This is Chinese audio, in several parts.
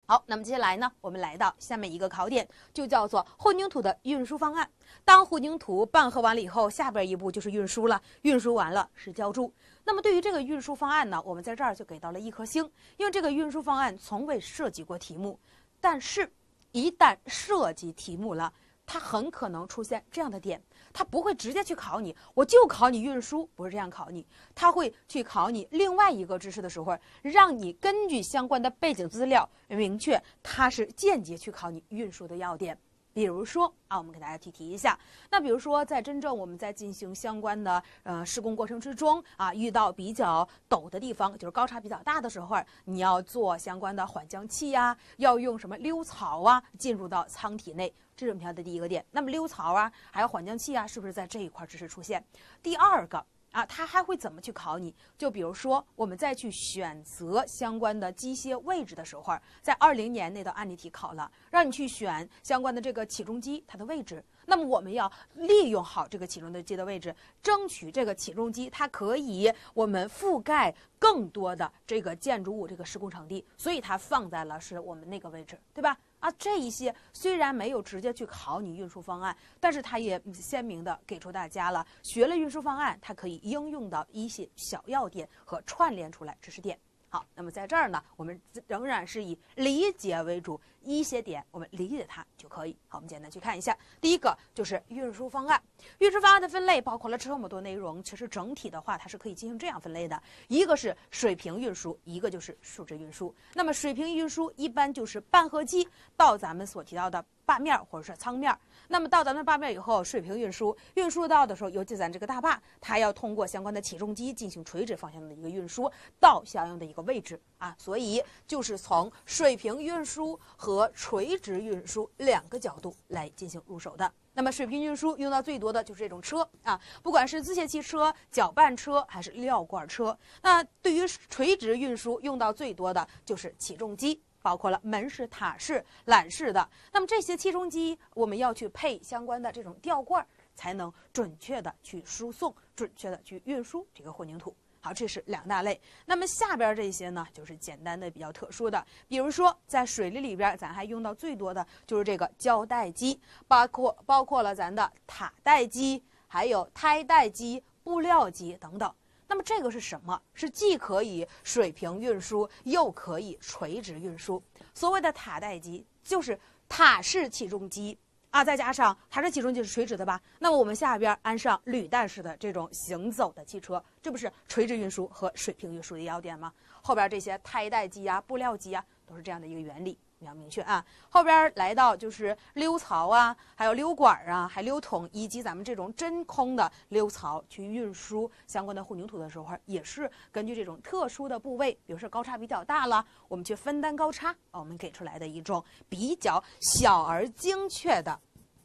好，那么接下来呢，我们来到下面一个考点，就叫做混凝土的运输方案。当混凝土拌合完了以后，下边一步就是运输了，运输完了是浇筑。那么对于这个运输方案呢，我们在这儿就给到了1颗星，因为这个运输方案从未涉及过题目，但是一旦涉及题目了，它很可能出现这样的点，它不会直接去考你，我就考你运输，不是这样考你，它会去考你另外一个知识的时候，让你根据相关的背景资料明确它是间接去考你运输的要点。比如说我们给大家提一下，那比如说在真正我们在进行相关的施工过程之中遇到比较陡的地方，就是高差比较大的时候，你要做相关的缓降器呀，要用什么溜槽进入到舱体内，这是我们看的第一个点。那么溜槽还有缓降器是不是在这一块知识出现？第二个它还会怎么去考你？就比如说我们再去选择相关的机械位置的时候，在20年那道案例题考了，让你去选相关的这个起重机它的位置。那么我们要利用好这个起重机的位置，争取这个起重机它可以我们覆盖更多的这个建筑物这个施工场地，所以它放在了是我们那个位置，对吧？这一些虽然没有直接去考你运输方案，但是它也鲜明的给出大家了，学了运输方案，它可以应用到一些小要点和串联出来知识点。好，那么在这儿呢，我们仍然是以理解为主，一些点我们理解它就可以。好，我们简单去看一下，第一个就是运输方案。运输方案的分类包括了这么多内容，其实整体的话它是可以进行这样分类的，一个是水平运输，一个就是树脂运输。那么水平运输一般就是拌合机到咱们所提到的坝面或者是舱面，那么到咱们坝面以后，水平运输到的时候，尤其咱这个大坝，它要通过相关的起重机进行垂直方向的一个运输到相应的一个位置所以就是从水平运输和垂直运输2个角度来进行入手的。那么水平运输用到最多的就是这种车不管是自卸汽车、搅拌车还是料罐车。那对于垂直运输用到最多的就是起重机，包括了门式、塔式、缆式的。那么这些起重机我们要去配相关的这种吊罐，才能准确的去输送、准确的去运输这个混凝土。好，这是2大类。那么下边这些呢，就是简单的比较特殊的，比如说在水利里边，咱还用到最多的就是这个胶带机，包括了咱的塔带机，还有胎带机、布料机等等。那么这个是什么？是既可以水平运输，又可以垂直运输。所谓的塔带机，就是塔式起重机再加上塔式起重机是垂直的吧？那么我们下边安上履带式的这种行走的汽车，这不是垂直运输和水平运输的要点吗？后边这些胎带机布料机都是这样的一个原理。比较明确后边来到就是溜槽还有溜管还溜筒，以及咱们这种真空的溜槽去运输相关的混凝土的时候，也是根据这种特殊的部位，比如说高差比较大了，我们去分担高差我们给出来的一种比较小而精确的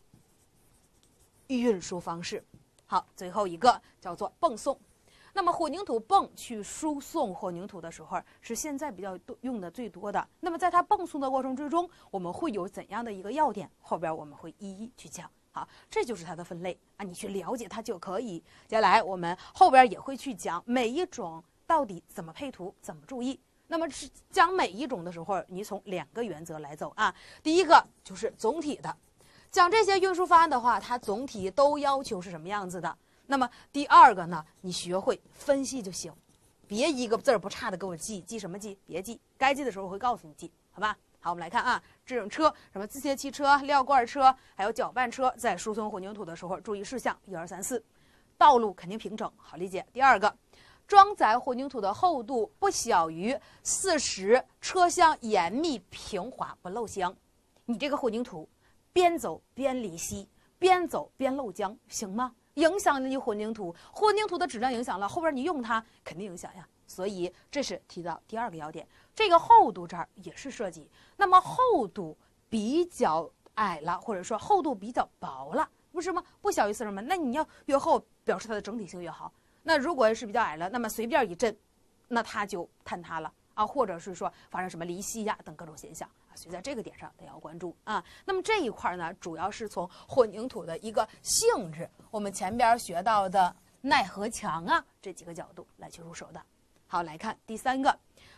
运输方式。好，最后一个叫做泵送。那么混凝土泵去输送混凝土的时候，是现在比较用的最多的。那么在它泵送的过程之中，我们会有怎样的一个要点？后边我们会一一去讲。好，这就是它的分类你去了解它就可以。接下来我们后边也会去讲每一种到底怎么配图，怎么注意。那么讲每一种的时候，你从2个原则来走第一个就是总体的，讲这些运输方案的话，它总体都要求是什么样子的。那么第二个呢，你学会分析就行，别一个字儿不差的给我记什么记，别记，该记的时候我会告诉你记，好吧？好，我们来看这种车，什么自卸汽车、料罐车，还有搅拌车，在输送混凝土的时候注意事项1、2、3、4。道路肯定平整，好理解。第二个，装载混凝土的厚度不小于40，车厢严密平滑不漏浆。你这个混凝土边走边离析，边走边漏浆，行吗？影响了你混凝土的质量影响了，后边你用它肯定影响呀。所以这是提到第2个要点。这个厚度这儿也是涉及，那么厚度比较矮了，或者说厚度比较薄了，不是吗？不小于40吗？那你要越厚，表示它的整体性越好。那如果是比较矮了，那么随便一震，那它就坍塌了或者是说发生什么离析等各种现象所以在这个点上得要关注那么这一块呢，主要是从混凝土的一个性质，我们前边学到的耐合强这几个角度来去入手的。好，来看第3个，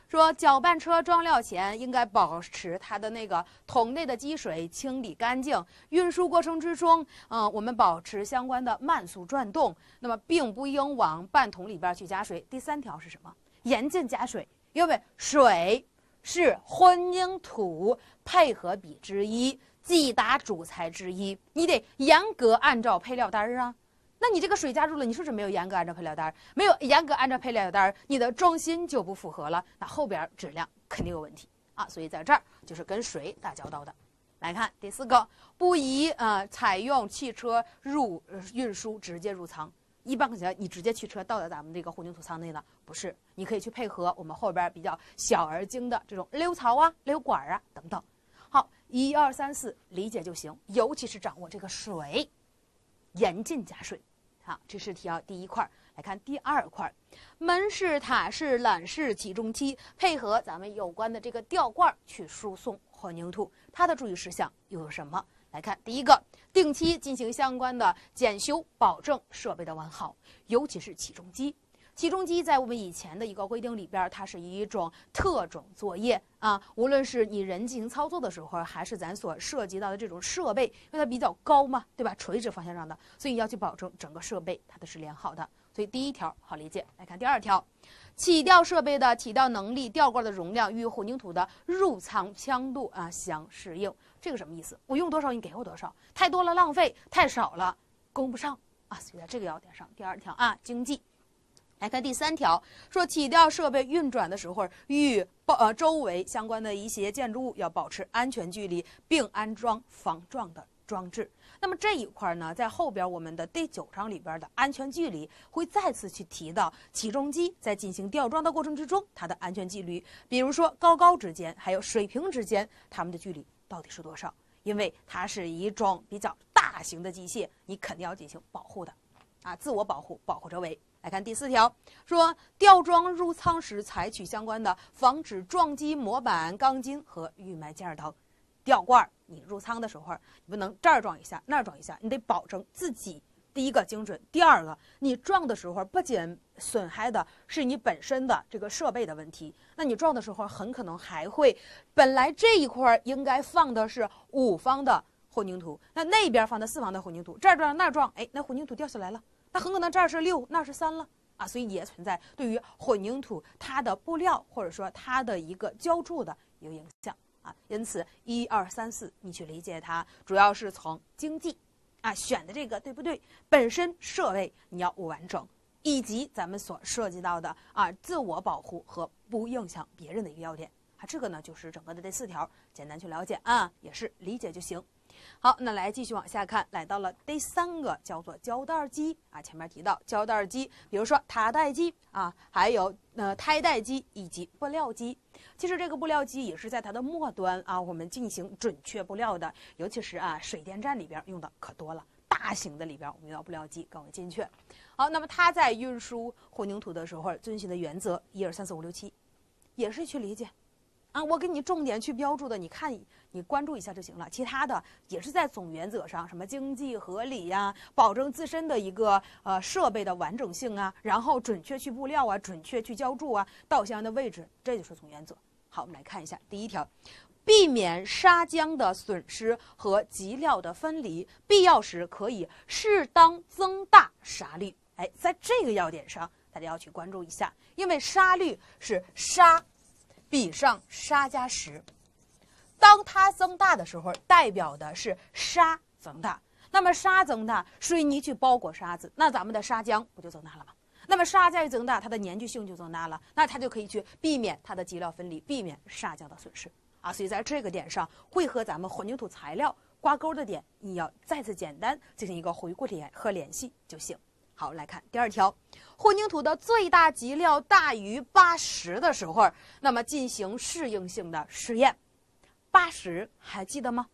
说搅拌车装料前应该保持它的那个桶内的积水清理干净。运输过程之中，我们保持相关的慢速转动，那么并不应往半桶里边去加水。第3条是什么？严禁加水，因为水是混凝土配合比之一，几大主材之一，你得严格按照配料单啊。那你这个水加入了，你是不是没有严格按照配料单？没有严格按照配料单，你的重心就不符合了，那后边质量肯定有问题啊。所以在这儿就是跟水打交道的。来看第4个，不宜采用汽车运输直接入仓。一般可能你直接汽车倒在咱们这个混凝土仓内了，不是，你可以去配合我们后边比较小而精的这种溜槽啊、溜管啊等等。好，1、2、3、4理解就行，尤其是掌握这个水，严禁加水。好，这是题第1块。来看第2块，门式、塔式、缆式起重机配合咱们有关的这个吊罐去输送混凝土，它的注意事项又有什么？来看第1个，定期进行相关的检修，保证设备的完好，尤其是起重机。起重机在我们以前的一个规定里边，它是一种特种作业啊，无论是你人进行操作的时候，还是咱所涉及到的这种设备，因为它比较高嘛，对吧？垂直方向上的，所以要去保证整个设备它的是连好的。所以第1条好理解。来看第2条，起吊设备的起吊能力、吊罐的容量与混凝土的入仓强度相适应。这个什么意思？我用多少你给我多少，太多了浪费，太少了供不上啊。所以在这个要点上，第2条经济。来看第3条，说起吊设备运转的时候，与周围相关的一些建筑物要保持安全距离，并安装防撞的装置。那么这一块呢，在后边我们的第9章里边的安全距离会再次去提到起重机在进行吊装的过程之中，它的安全距离，比如说高之间还有水平之间，它们的距离到底是多少？因为它是一种比较大型的机械，你肯定要进行保护的自我保护，保护周围。来看第4条，说吊装入仓时采取相关的防止撞击模板、钢筋和预埋件等。吊罐你入仓的时候，你不能这儿撞一下那儿撞一下，你得保证自己第1个精准，第2个你撞的时候不仅损害的是你本身的这个设备的问题，那你撞的时候很可能还会，本来这一块应该放的是5方的混凝土，那边放的4方的混凝土，这儿撞那儿撞，那混凝土掉下来了，那很可能这儿是6，那是3了所以也存在对于混凝土它的布料或者说它的一个浇筑的一个影响因此1、2、3、4你去理解它，主要是从经济选的这个对不对，本身设备你要完整，以及咱们所涉及到的自我保护和不影响别人的一个要点这个呢就是整个的这4条，简单去了解也是理解就行。好，那来继续往下看，来到了第3个，叫做胶带机前面提到胶带机，比如说塔带机还有胎带机以及布料机。其实这个布料机也是在它的末端我们进行准确布料的，尤其是水电站里边用的可多了，大型的里边我们用到布料机更为精确。好，那么它在运输混凝土的时候遵循的原则1、2、3、4、5、6、7，也是去理解我给你重点去标注的，你看你关注一下就行了。其他的也是在总原则上，什么经济合理保证自身的一个设备的完整性然后准确去布料准确去浇筑到相应的位置，这就是总原则。好，我们来看一下第1条，避免砂浆的损失和基料的分离，必要时可以适当增大砂率。在这个要点上，大家要去关注一下，因为砂率是砂比上砂加10，当它增大的时候，代表的是砂增大。那么砂增大，水泥去包裹沙子，那咱们的砂浆不就增大了吗？那么砂浆一增大，它的粘聚性就增大了，那它就可以去避免它的基料分离，避免砂浆的损失所以在这个点上，会和咱们混凝土材料挂钩的点，你要再次简单进行一个回顾和联系就行。好，来看第2条，混凝土的最大基料大于80的时候，那么进行适应性的试验。80还记得吗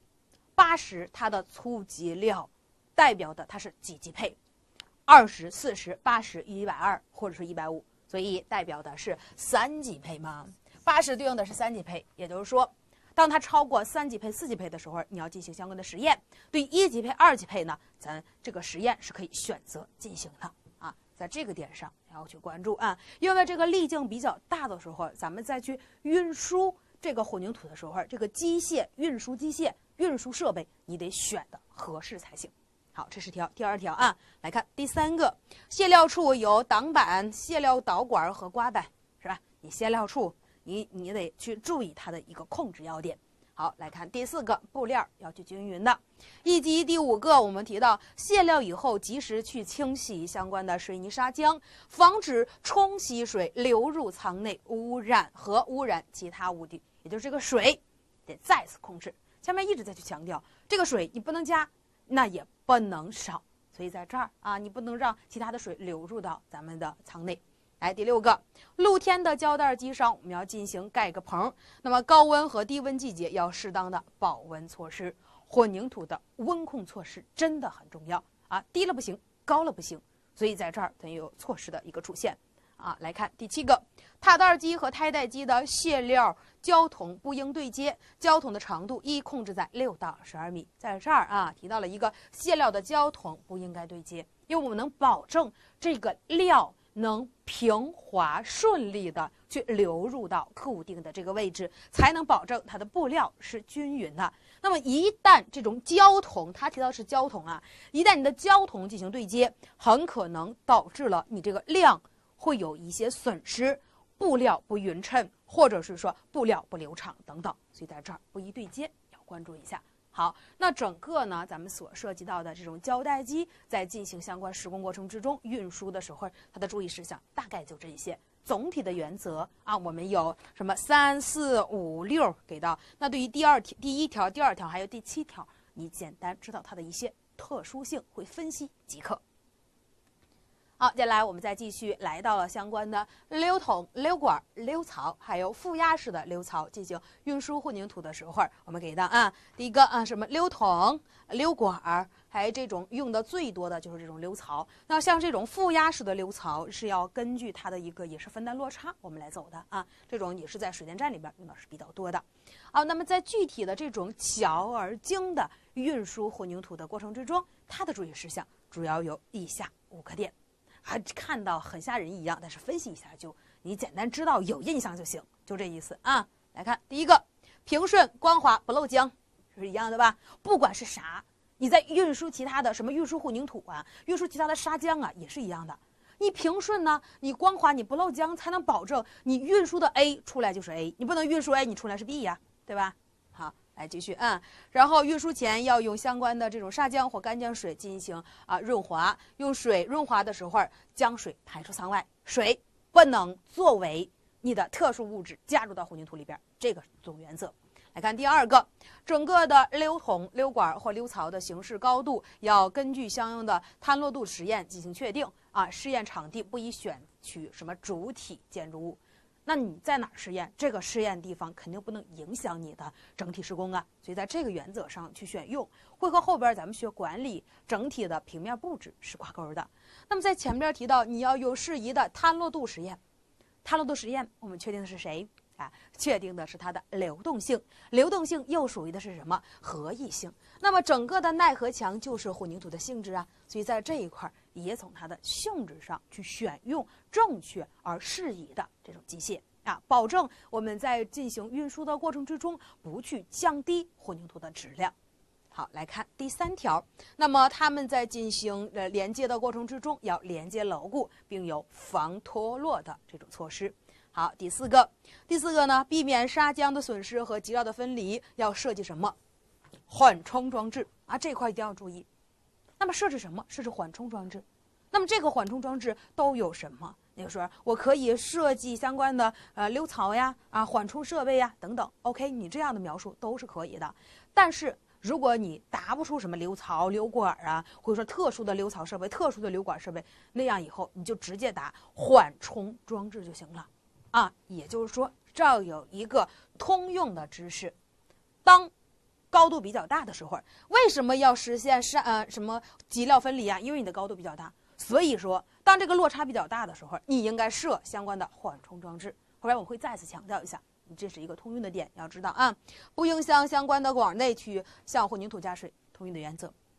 ？80它的粗基料代表的它是几级配？20、40、80、120或者是150，所以代表的是3级配嘛。80对应的是3级配，也就是说，当它超过3级配、4级配的时候，你要进行相关的实验。对1级配、2级配呢，咱这个实验是可以选择进行的在这个点上要去关注啊，因为这个粒径比较大的时候，咱们再去运输这个混凝土的时候，这个运输机械、运输设备，你得选的合适才行。好，这是第二条啊。来看第3个，卸料处有挡板、卸料导管和刮板，是吧？你卸料处，你得去注意它的一个控制要点。好，来看第4个，布料要去均匀的。以及第5个，我们提到卸料以后及时去清洗相关的水泥砂浆，防止冲洗水流入舱内污染其他物体。也就是这个水得再次控制。下面一直在去强调，这个水你不能加，那也不能少，所以在这儿啊，你不能让其他的水流入到咱们的舱内。来，第6个，露天的胶带机上我们要进行盖个棚，那么高温和低温季节要适当的保温措施。混凝土的温控措施真的很重要啊，低了不行，高了不行，所以在这儿得有措施的一个出现啊。来看第7个，踏袋机和胎带机的卸料胶筒不应对接，胶筒的长度控制在6到12米。在这儿啊，提到了一个卸料的胶筒不应该对接，因为我们能保证这个料能平滑顺利的去流入到固定的这个位置，才能保证它的布料是均匀的。那么一旦这种胶筒，它提到是胶筒啊，一旦你的胶筒进行对接，很可能导致了你这个量会有一些损失，布料不匀称，或者是说布料不流畅等等，所以在这儿不宜对接，要关注一下。好，那整个呢，咱们所涉及到的这种胶带机在进行相关施工过程之中，运输的时候，它的注意事项大概就这些。总体的原则啊，我们有什么3、4、5、6给到。那对于第1条、第2条还有第7条，你简单知道它的一些特殊性，会分析即可。好，接下来我们再继续来到了相关的流筒、流管、流槽，还有负压式的流槽进行运输混凝土的时候，我们给到啊，第一个啊，什么流筒、流管，还有这种用的最多的就是这种流槽。那像这种负压式的流槽是要根据它的一个也是分担落差我们来走的啊，这种也是在水电站里边用的是比较多的。好，那么在具体的这种巧而精的运输混凝土的过程之中，它的注意事项主要有以下5个点。还看到很吓人一样，但是分析一下就你简单知道有印象就行，就这意思啊。来看第一个，平顺光滑不漏浆，是一样的吧？不管是啥，你在运输其他的什么运输混凝土啊，运输其他的砂浆啊，也是一样的。你平顺呢，你光滑，你不漏浆，才能保证你运输的 A 出来就是 A， 你不能运输 A 你出来是 B 呀，对吧？好，来继续啊，然后运输前要用相关的这种砂浆或干净水进行润滑，用水润滑的时候将水排出舱外，水不能作为你的特殊物质加入到混凝土里边，这个总原则。来看第2个，整个的流筒、流管或流槽的形式高度要根据相应的坍落度实验进行确定啊，试验场地不宜选取什么主体建筑物。那你在哪儿试验？这个试验地方肯定不能影响你的整体施工啊，所以在这个原则上去选用，会和后边咱们学管理整体的平面布置是挂钩的。那么在前边提到，你要有适宜的坍落度实验，坍落度实验我们确定的是谁啊？确定的是它的流动性，流动性又属于的是什么？合异性。那么整个的耐合强就是混凝土的性质啊，所以在这一块也从它的性质上去选用正确而适宜的这种机械啊，保证我们在进行运输的过程之中不去降低混凝土的质量。好，来看第3条，那么他们在进行连接的过程之中要连接牢固，并有防脱落的这种措施。好，第四个呢，避免砂浆的损失和基料的分离，要设计什么？缓冲装置啊，这块一定要注意。那么设置什么？设置缓冲装置。那么这个缓冲装置都有什么？也就是说，我可以设计相关的流槽呀、缓冲设备呀等等。OK， 你这样的描述都是可以的。但是如果你答不出什么流槽、流管啊，或者说特殊的流槽设备、特殊的流管设备，那样以后你就直接答缓冲装置就行了啊。也就是说，这儿有一个通用的知识，当高度比较大的时候，为什么要实现什么基料分离啊？因为你的高度比较大，所以说当这个落差比较大的时候，你应该设相关的缓冲装置。后边我会再次强调一下，这是一个通用的点，要知道啊，不影响相关的管内去向混凝土加水，通用的原则。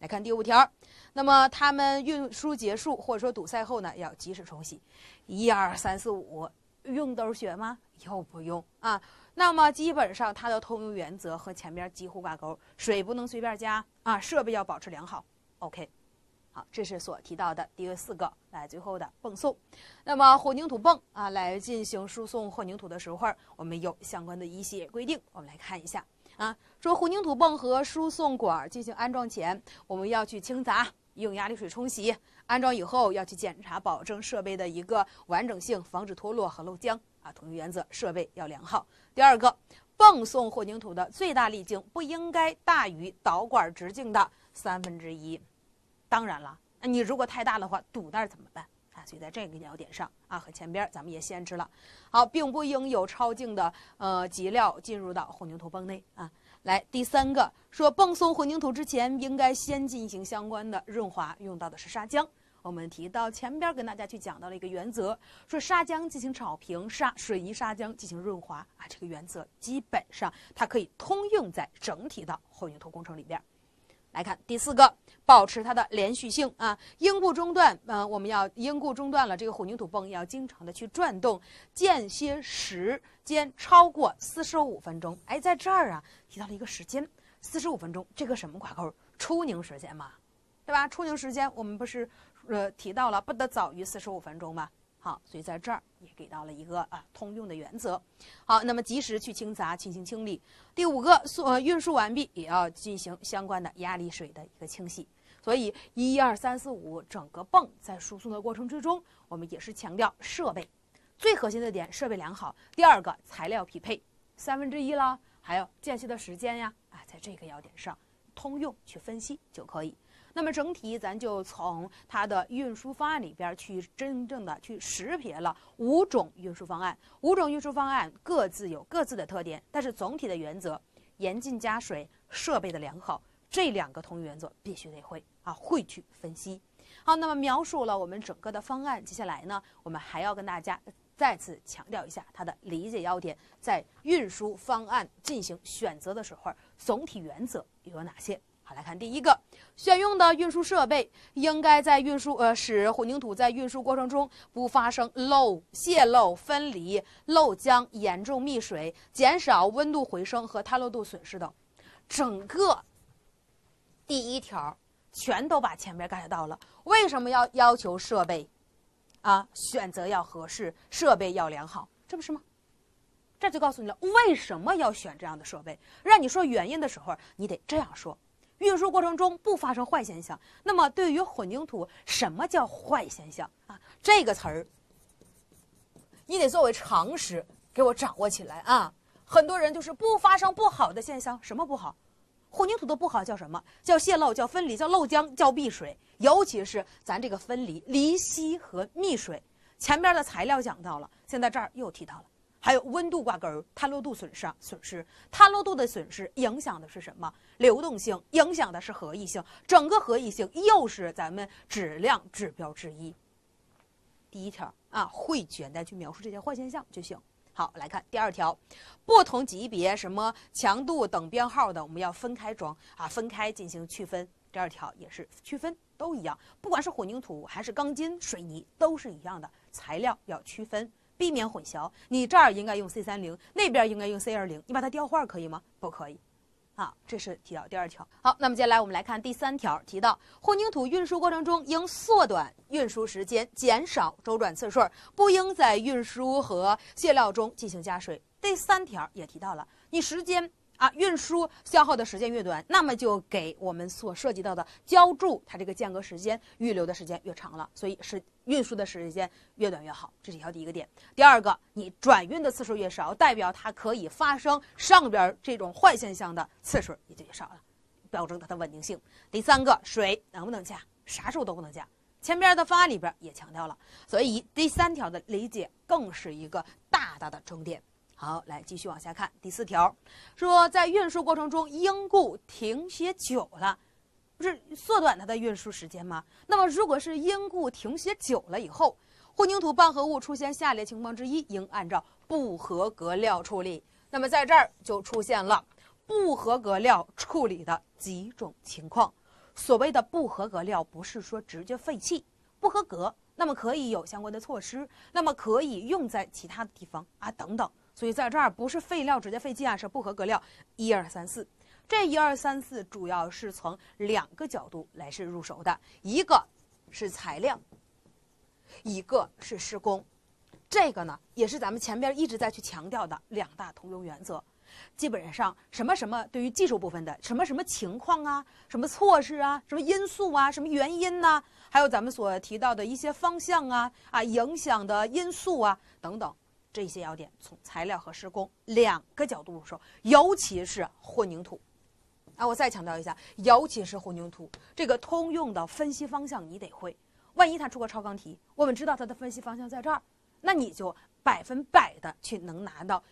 来看第5条，那么他们运输结束或者说堵塞后呢，要及时冲洗。1、2、3、4、5，用兜血吗？又不用啊。那么基本上它的通用原则和前面几乎挂钩，水不能随便加啊，设备要保持良好。OK， 好，这是所提到的第4个，来最后的泵送。那么混凝土泵啊，来进行输送混凝土的时候，我们有相关的一些规定，我们来看一下。啊，说混凝土泵和输送管进行安装前，我们要去清杂，用压力水冲洗。安装以后要去检查，保证设备的一个完整性，防止脱落和漏浆。啊，通用原则，设备要良好。第2个，泵送混凝土的最大粒径不应该大于导管直径的1/3。当然了，你如果太大的话，堵那儿怎么办？啊，所以在这个要点上啊，和前边咱们也限制了。好，并不应有超净的基料进入到混凝土泵内啊。来，第3个说，泵送混凝土之前应该先进行相关的润滑，用到的是砂浆。我们提到前边跟大家去讲到了一个原则，说砂浆进行炒平，水泥砂浆进行润滑啊，这个原则基本上它可以通用在整体的混凝土工程里边。来看第4个，保持它的连续性啊，因故中断，我们要因故中断了，这个混凝土泵要经常的去转动，间歇时间超过45分钟。哎，在这儿啊提到了一个时间，45分钟，这个什么挂钩？初凝时间嘛，对吧？初凝时间我们不是提到了不得早于45分钟吗？好，所以在这儿也给到了一个通用的原则。好，那么及时去清杂进行清理。第5个，运输完毕也要进行相关的压力水的一个清洗。所以1、2、3、4、5整个泵在输送的过程之中，我们也是强调设备最核心的点，设备良好。第2个，材料匹配1/3啦，还有间歇的时间呀，在这个要点上通用去分析就可以。那么整体咱就从它的运输方案里边去真正的去识别了5种运输方案，5种运输方案各自有各自的特点，但是总体的原则，严禁加水，设备的良好，这2个通用原则必须得会啊，会去分析。好，那么描述了我们整个的方案，接下来呢，我们还要跟大家再次强调一下它的理解要点，在运输方案进行选择的时候，总体原则有哪些？好，来看第1个，选用的运输设备应该在使混凝土在运输过程中不发生泄漏、分离、漏浆、严重溺水，减少温度回升和塌漏度损失等。整个第1条全都把前面盖到了。为什么要求设备选择要合适，设备要良好？这不是吗？这就告诉你了为什么要选这样的设备。让你说原因的时候，你得这样说。运输过程中不发生坏现象，那么对于混凝土，什么叫坏现象啊？这个词儿，你得作为常识给我掌握起来啊！很多人就是不发生不好的现象，什么不好？混凝土的不好叫什么？叫泄漏，叫分离，叫漏浆，叫闭水。尤其是咱这个分离、离析和溺水，前边的材料讲到了，现在这儿又提到了。还有温度挂钩，塌漏度损失，塌漏度的损失影响的是什么？流动性，影响的是合意性，整个合意性又是咱们质量指标之一。第1条会简单去描述这些坏现象就行。好，来看第2条，不同级别什么强度等编号的，我们要分开装分开进行区分。第2条也是区分，都一样，不管是混凝土还是钢筋、水泥都是一样的，材料要区分。避免混淆，你这儿应该用 C30， 那边应该用 C20， 你把它调换可以吗？不可以这是提到第2条。好，那么接下来我们来看第3条，提到混凝土运输过程中应缩短运输时间，减少周转次数，不应在运输和卸料中进行加水。第3条也提到了，你时间运输消耗的时间越短，那么就给我们所涉及到的浇筑它这个间隔时间预留的时间越长了，所以是运输的时间越短越好，这是第一个点。第2个，你转运的次数越少，代表它可以发生上边这种坏现象的次数也就越少了，保证它的稳定性。第3个，水能不能加？啥时候都不能加，前边的方案里边也强调了，所以第3条的理解更是一个大大的重点。好，来继续往下看第4条，说在运输过程中因故停歇久了，不是缩短它的运输时间吗？那么如果是因故停歇久了以后，混凝土拌合物出现下列情况之一，应按照不合格料处理。那么在这儿就出现了不合格料处理的几种情况。 所谓的不合格料，不是说直接废弃，不合格，那么可以有相关的措施，那么可以用在其他的地方啊等等。所以在这儿不是废料直接废弃啊，是不合格料。1、2、3、4，这1、2、3、4主要是从2个角度来是入手的，一个是材料，一个是施工。这个呢，也是咱们前边一直在去强调的2大通用原则。基本上什么什么对于技术部分的什么什么情况啊，什么措施啊，什么因素啊，什么原因呐，还有咱们所提到的一些方向啊影响的因素啊等等，这些要点从材料和施工2个角度入手，尤其是混凝土啊，我再强调一下，尤其是混凝土这个通用的分析方向你得会，万一它出个超纲题，我们知道它的分析方向在这儿，那你就100%的去能拿到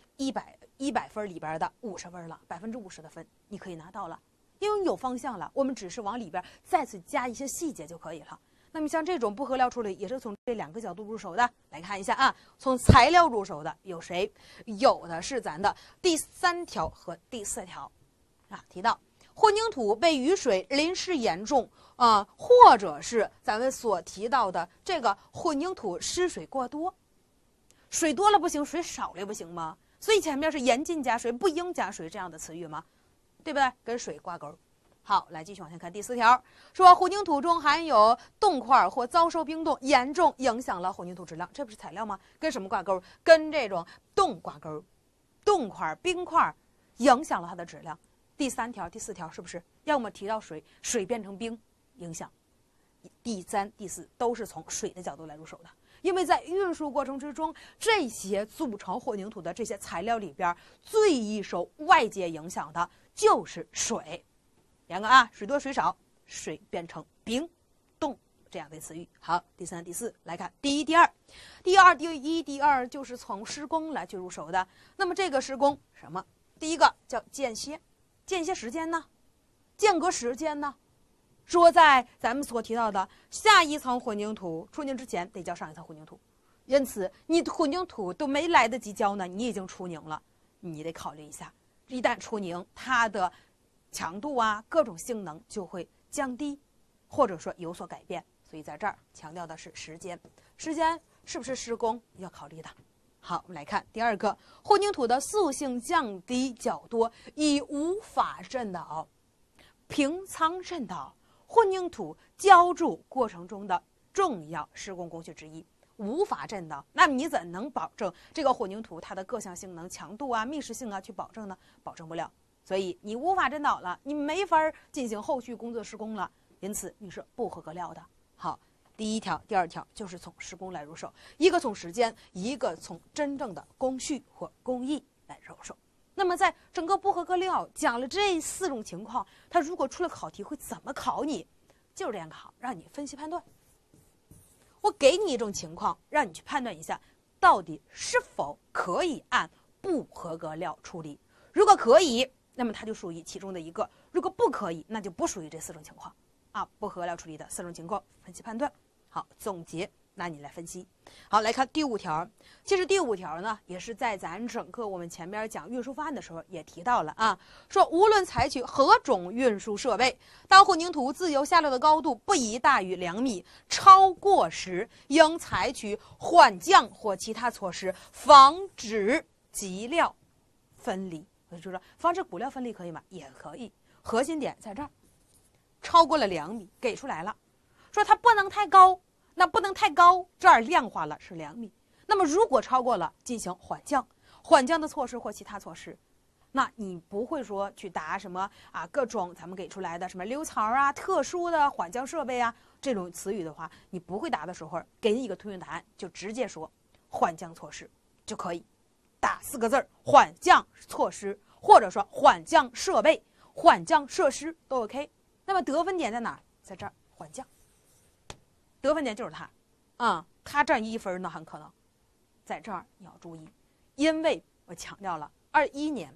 100分里边的50分了，50%的分你可以拿到了，因为你有方向了，我们只是往里边再次加一些细节就可以了。那么像这种不合料处理也是从这2个角度入手的，来看一下啊，从材料入手的有谁？有的是咱的第3条和第4条啊，提到混凝土被雨水淋湿严重啊，或者是咱们所提到的这个混凝土湿水过多，水多了不行，水少了不行吗？所以前面是严禁加水，不应加水这样的词语吗？对不对？跟水挂钩。好，来继续往下看第4条，说混凝土中含有冻块或遭受冰冻，严重影响了混凝土质量，这不是材料吗？跟什么挂钩？跟这种冻挂钩，冻块、冰块影响了它的质量。第3条、第4条是不是要么提到水，水变成冰影响？第3、第4都是从水的角度来入手的。因为在运输过程之中，这些组成混凝土的这些材料里边，最易受外界影响的就是水。2个啊，水多水少，水变成冰冻这样的词语。好，第3、第4来看第1、第2，第1、第2就是从施工来去入手的。那么这个施工什么？第一个叫间歇，间歇时间呢？间隔时间呢？说在咱们所提到的下一层混凝土出凝之前得浇上一层混凝土，因此你混凝土都没来得及浇呢，你已经出凝了，你得考虑一下，一旦出凝，它的强度啊各种性能就会降低，或者说有所改变。所以在这儿强调的是时间，时间是不是施工要考虑的。好，我们来看第2个，混凝土的塑性降低较多，已无法震倒平仓震倒混凝土浇筑过程中的重要施工工序之一，无法震倒，那么你怎能保证这个混凝土它的各项性能、强度啊、密实性啊去保证呢？保证不了，所以你无法震倒了，你没法进行后续工作施工了，因此你是不合格料的。好，第1条、第2条就是从施工来入手，一个从时间，一个从真正的工序或工艺来入手。那么在整个不合格料讲了这4种情况，它如果出了考题会怎么考你？就是这样考，让你分析判断。我给你一种情况，让你去判断一下，到底是否可以按不合格料处理。如果可以，那么它就属于其中的一个；如果不可以，那就不属于这4种情况啊。不合格料处理的4种情况，分析判断。好，总结。那你来分析。好，来看第5条。其实第5条呢，也是在咱整个我们前边讲运输方案的时候也提到了啊，说无论采取何种运输设备，当混凝土自由下落的高度不宜大于2米，超过时，应采取缓降或其他措施，防止极料分离。我就说，防止骨料分离可以吗？也可以。核心点在这儿，超过了2米，给出来了，说它不能太高。那不能太高，这儿量化了是2米。那么如果超过了，进行缓降，缓降的措施或其他措施，那你不会说去答什么啊各种咱们给出来的什么溜槽啊、特殊的缓降设备啊这种词语的话，你不会答的时候，给你一个通用答案，就直接说缓降措施就可以，打4个字缓降措施，或者说缓降设备、缓降设施都 OK。那么得分点在哪儿？在这儿缓降。得分点就是它，它占1分呢，很可能，在这儿你要注意，因为我强调了，21年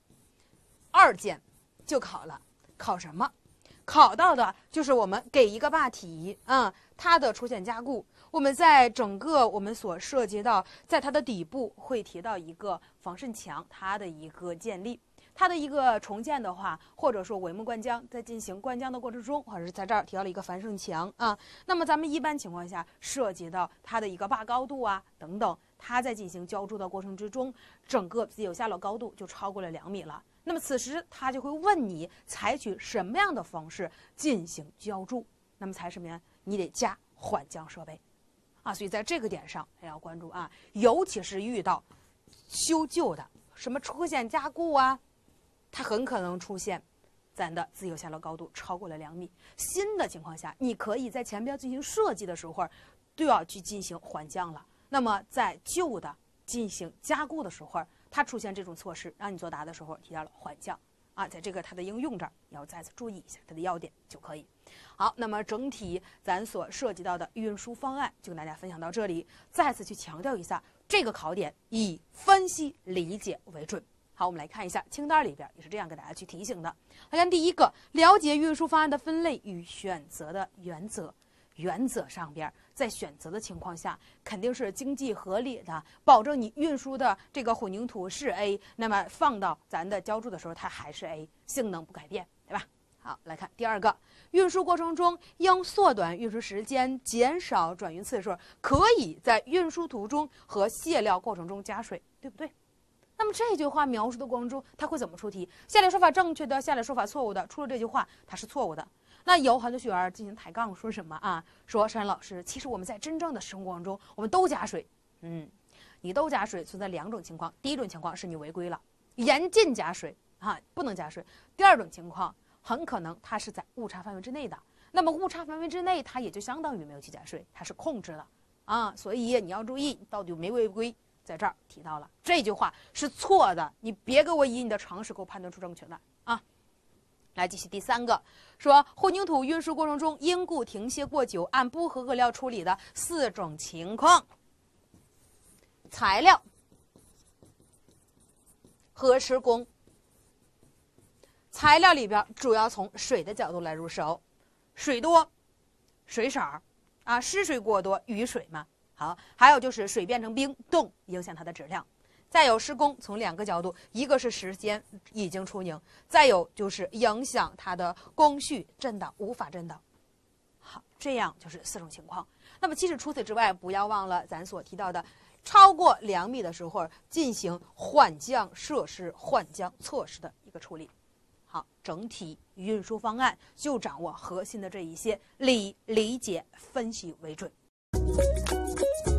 2件就考了，考什么？考到的就是我们给一个坝体，它的出现加固，我们在整个我们所涉及到，在它的底部会提到一个防渗墙，它的一个建立， 它的一个重建的话，或者说帷幕灌浆，在进行灌浆的过程中，或者是在这儿提到了一个繁盛墙啊，那么咱们一般情况下涉及到它的一个坝高度啊等等，它在进行浇筑的过程之中，整个自由下落高度就超过了2米了。那么此时他就会问你采取什么样的方式进行浇筑，那么才什么呀？你得加缓降设备啊，所以在这个点上也要关注啊，尤其是遇到修旧的什么出现加固啊，它很可能出现咱的自由下落高度超过了2米。新的情况下，你可以在前边进行设计的时候都要去进行缓降了。那么在旧的进行加固的时候，它出现这种措施，让你作答的时候提到了缓降啊，在这个它的应用这儿要再次注意一下它的要点就可以。好，那么整体咱所涉及到的运输方案就跟大家分享到这里，再次去强调一下，这个考点以分析理解为准。好，我们来看一下清单里边也是这样给大家去提醒的。来看第一个，了解运输方案的分类与选择的原则。原则上边，在选择的情况下，肯定是经济合理的，保证你运输的这个混凝土是 A， 那么放到咱的浇筑的时候，它还是 A， 性能不改变，对吧？好，来看第二个，运输过程中应缩短运输时间，减少转运次数，可以在运输途中和卸料过程中加水，对不对？那么这句话描述的过程中，它会怎么出题？下列说法正确的，下列说法错误的。出了这句话，它是错误的。那有很多学员进行抬杠，说什么啊？说珊珊老师，其实我们在真正的生活当中，我们都加水。你都加水存在2种情况，第一种情况是你违规了，严禁加水啊，不能加水。第二种情况，很可能它是在误差范围之内的。那么误差范围之内，它也就相当于没有去加水，它是控制了啊。所以你要注意，到底有没有违规。在这儿提到了这句话是错的，你别给我以你的常识给我判断出正确的啊！来继续第三个，说混凝土运输过程中因故停歇过久，按不合格料处理的4种情况：材料和施工。材料里边主要从水的角度来入手，水多、水少啊，湿水过多、雨水嘛。好，还有就是水变成冰冻，影响它的质量。再有施工，从2个角度，一个是时间已经出凝，再有就是影响它的工序震荡，无法震荡。好，这样就是4种情况。那么其实除此之外，不要忘了咱所提到的，超过2米的时候进行缓降设施、缓降措施的一个处理。好，整体运输方案就掌握核心的这一些，理解分析为准。